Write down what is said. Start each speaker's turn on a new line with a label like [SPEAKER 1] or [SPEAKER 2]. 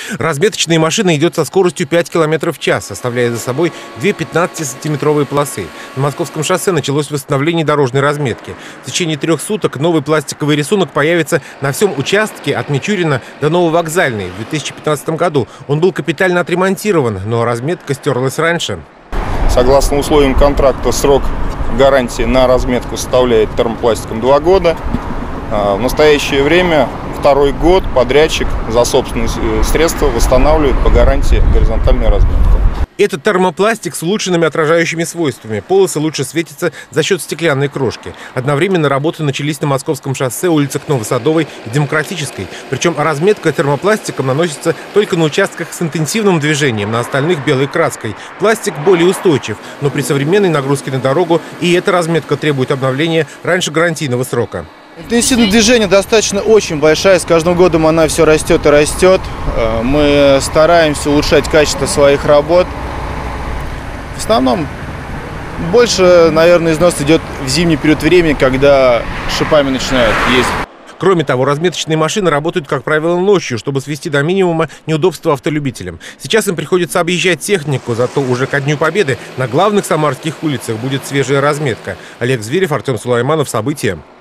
[SPEAKER 1] Разметочная машина идет со скоростью 5 км в час, оставляя за собой две 15-сантиметровые полосы. На Московском шоссе началось восстановление дорожной разметки. В течение 3 суток новый пластиковый рисунок появится на всем участке от Мичурина до Нововокзальной. В 2015 году он был капитально отремонтирован, но разметка стерлась раньше.
[SPEAKER 2] Согласно условиям контракта, срок гарантии на разметку составляет термопластиком 2 года. В настоящее время второй год подрядчик за собственные средства восстанавливает по гарантии горизонтальную разметку.
[SPEAKER 1] Этот термопластик с улучшенными отражающими свойствами. Полосы лучше светятся за счет стеклянной крошки. Одновременно работы начались на Московском шоссе, улицах Новосадовой и Демократической. Причем разметка термопластиком наносится только на участках с интенсивным движением, на остальных белой краской. Пластик более устойчив, но при современной нагрузке на дорогу и эта разметка требует обновления раньше гарантийного срока.
[SPEAKER 3] Интенсивность движения достаточно очень большая, с каждым годом она все растет и растет. Мы стараемся улучшать качество своих работ. В основном больше, наверное, износ идет в зимний период времени, когда шипами начинают ездить.
[SPEAKER 1] Кроме того, разметочные машины работают, как правило, ночью, чтобы свести до минимума неудобства автолюбителям. Сейчас им приходится объезжать технику, зато уже ко Дню Победы на главных самарских улицах будет свежая разметка. Олег Зверев, Артем Сулайманов. События.